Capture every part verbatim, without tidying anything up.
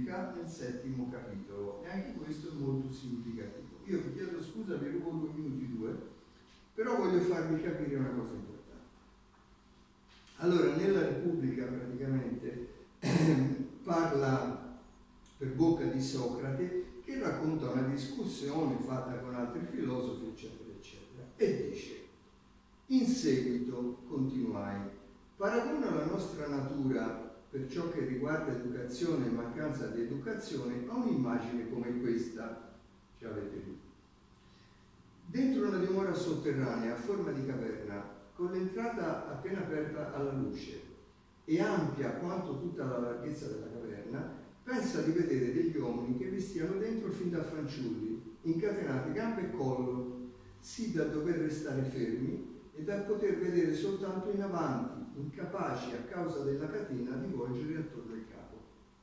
Repubblica nel settimo capitolo, e anche questo è molto significativo. Io vi chiedo scusa, vi rubo due minuti due, però voglio farvi capire una cosa importante. Allora, nella Repubblica praticamente parla per bocca di Socrate, che racconta una discussione fatta con altri filosofi, eccetera, eccetera, e dice: in seguito, continuai, paragona la nostra natura per ciò che riguarda educazione e mancanza di educazione a un'immagine come questa, ce l'avete lì. Dentro una dimora sotterranea a forma di caverna, con l'entrata appena aperta alla luce e ampia quanto tutta la larghezza della caverna, pensa di vedere degli uomini che vi stiano dentro fin da fanciulli, incatenati gambe e collo, sì da dover restare fermi e da poter vedere soltanto in avanti, incapaci a causa della catena di volgere attorno il capo.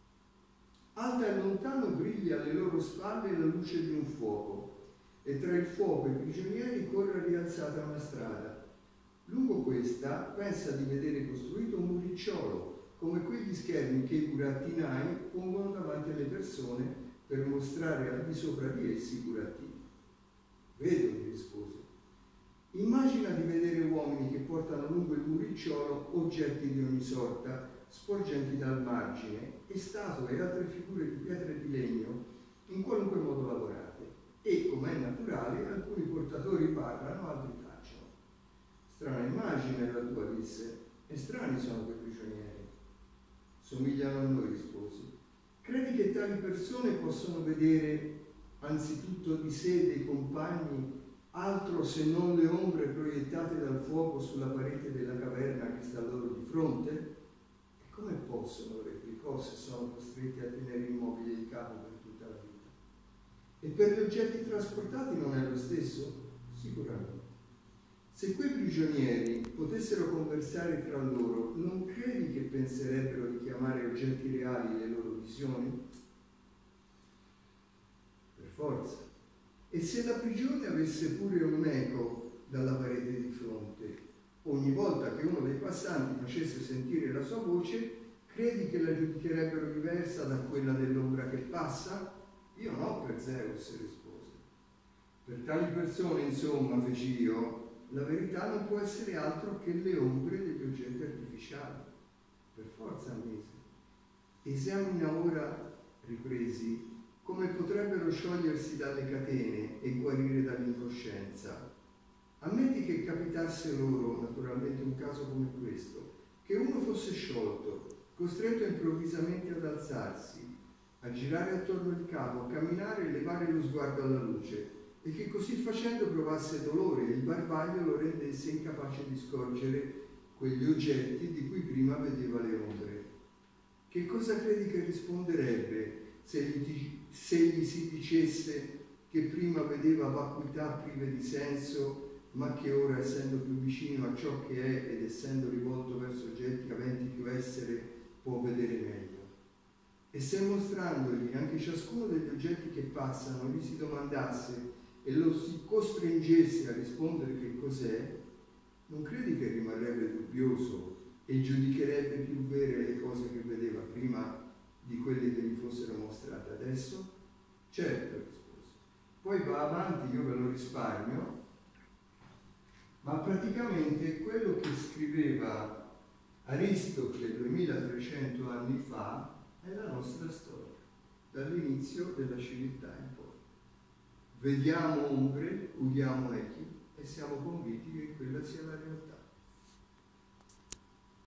Alta e lontano briglia alle loro spalle la luce di un fuoco, e tra il fuoco e i prigionieri corre rialzata una strada. Lungo questa pensa di vedere costruito un muricciolo, come quegli schermi che i burattinai pongono davanti alle persone per mostrare al di sopra di essi i burattini. Vedo, gli rispose. Immagina di vedere uomini che portano lungo il muricciolo oggetti di ogni sorta, sporgenti dal margine, e statue e altre figure di pietra e di legno, in qualunque modo lavorate. E, come è naturale, alcuni portatori parlano, altri tacciono. Strana immagine la tua, disse, e strani sono quei prigionieri. Somigliano a noi, risposi. Credi che tali persone possono vedere anzitutto di sé dei compagni altro se non le ombre proiettate dal fuoco sulla parete della caverna che sta loro di fronte? E come possono, replicò, se sono costretti a tenere immobile il capo per tutta la vita? E per gli oggetti trasportati non è lo stesso? Sicuramente. Se quei prigionieri potessero conversare tra loro, non credi che penserebbero di chiamare oggetti reali le loro visioni? Per forza. E se la prigione avesse pure un eco dalla parete di fronte, ogni volta che uno dei passanti facesse sentire la sua voce, credi che la giudicherebbero diversa da quella dell'ombra che passa? Io no, per Zeus, rispose. Per tali persone, insomma, feci io, la verità non può essere altro che le ombre degli oggetti artificiali. Per forza, ammise. Esamina ora, ripresi, come potrebbero sciogliersi dalle catene e guarire dall'incoscienza. Ammetti che capitasse loro, naturalmente, un caso come questo, che uno fosse sciolto, costretto improvvisamente ad alzarsi, a girare attorno il capo, a camminare e levare lo sguardo alla luce, e che così facendo provasse dolore e il barbaglio lo rendesse incapace di scorgere quegli oggetti di cui prima vedeva le ombre. Che cosa credi che risponderebbe se gli, se gli si dicesse che prima vedeva vacuità prive di senso, ma che ora, essendo più vicino a ciò che è ed essendo rivolto verso oggetti aventi più essere, può vedere meglio? E se mostrandogli anche ciascuno degli oggetti che passano gli si domandasse e lo si costringesse a rispondere che cos'è, non credi che rimarrebbe dubbioso e giudicherebbe più vere le cose che vedeva prima di quelle che gli fossero mostrate adesso? Certo, rispose. Poi va avanti, io ve lo risparmio, ma praticamente quello che scriveva Aristotle duemilatrecento anni fa è la nostra storia, dall'inizio della civiltà in poi. Vediamo ombre, udiamo echi e siamo convinti che quella sia la realtà.